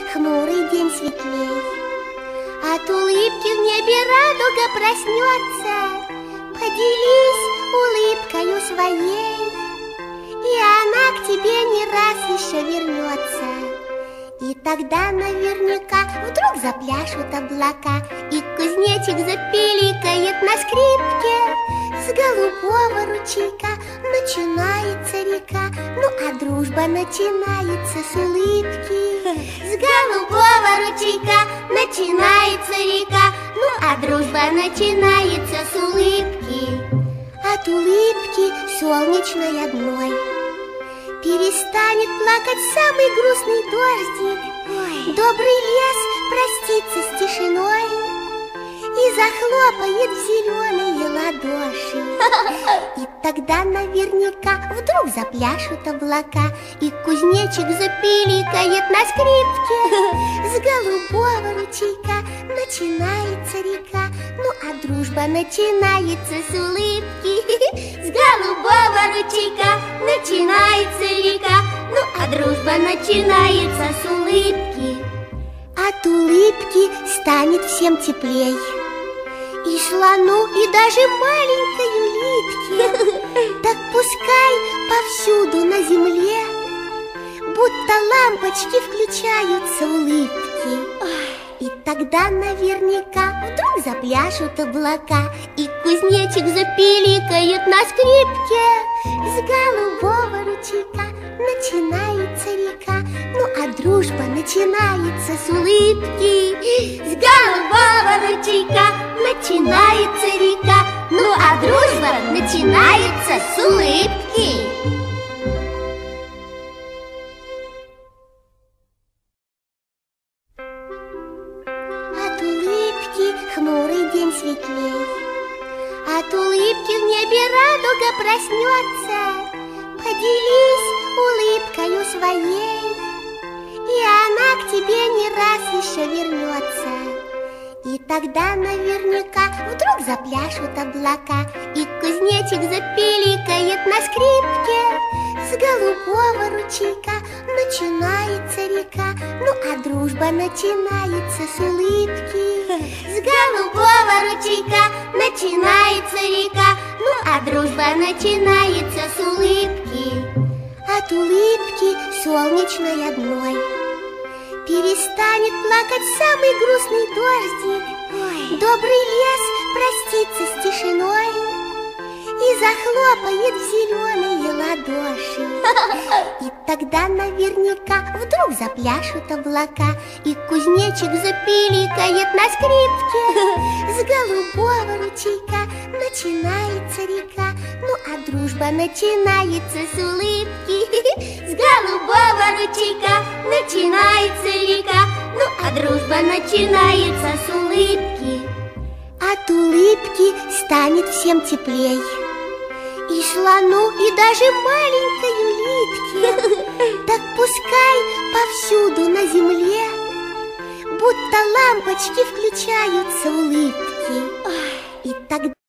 хмурый день светлей. От улыбки в небе радуга проснется. Поделись улыбкою своей, и она к тебе не раз еще вернется. И тогда наверняка вдруг запляшут облака, и кузнечик запиликает на скрипке. С голубого ручейка начинается река, ну а дружба начинается с улыбки. С голубого ручейка начинается река, ну а дружба начинается с улыбки. От улыбки солнечной одной перестанет плакать самый грустный дождик. Добрый лес простится с тишиной и захлопает в зеленые ладоши. И тогда наверняка вдруг запляшут облака, и кузнечик запиликает на скрипке. С голубого ручейка начинается река, ну а дружба начинается с улыбки. С голубого ручейка начинается река, ну а дружба начинается с улыбки. От улыбки станет всем теплей, и слону, и даже маленькой улитке. Так пускай повсюду на земле будто лампочки включаются улыбки. И тогда наверняка вдруг запляшут облака, и кузнечик запиликает на скрипке. С голубого ручейка начинается река, ну а дружба начинается с улыбки. С голубого ручейка начинается река, ну а дружба начинается с улыбки. От улыбки хмурый день светлей. От улыбки в небе радуга проснется. Поделись улыбкою своей, и она к тебе не раз еще вернется. И тогда наверняка вдруг запляшут облака, и кузнечик запиликает на скрипке. С голубого ручейка начинается река, ну а дружба начинается с улыбки. С голубого ручейка начинается река, ну а дружба начинается с улыбки. От улыбки солнечной одной перестанет плакать самый грустный дождик. Добрый лес простится с тишиной и захлопает в зеленые ладоши. И тогда наверняка вдруг запляшут облака, и кузнечик запиликает на скрипке. С голубого ручейка начинается река, ну а дружба начинается с улыбки. С голубого ручейка начинается река, ну а дружба начинается с улыбки. От улыбки станет всем теплей, и слону, и даже маленькой улитке. Так пускай повсюду на земле будто лампочки включаются улыбки. И тогда